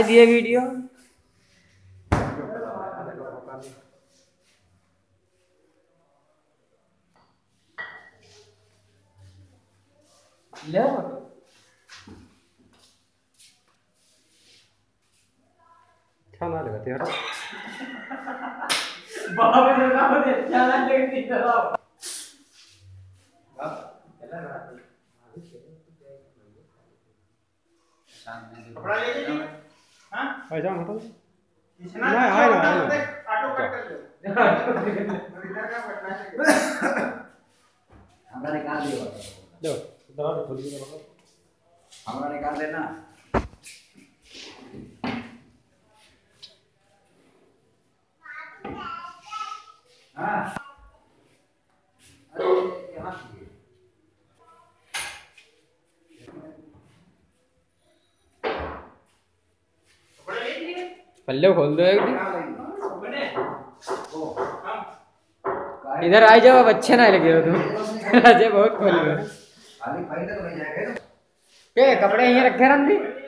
दिए वीडियो ले छाना लगते हैं बाबा ने ना दे छाना लगती है कपड़ा ले लीजिए हां ऐसा हटो नहीं आए ना ऑटो कट कर लो इधर का बटना हमरा निकाल दियो दो दरवाजा खोल दीजिए हमरा निकाल देना हां अरे यहां पल्ले खोल दो एक इधर आ जाओ अब अच्छे ना लगे हो तुम अजय बहुत खोल गए के कपड़े यहीं रखे रंदी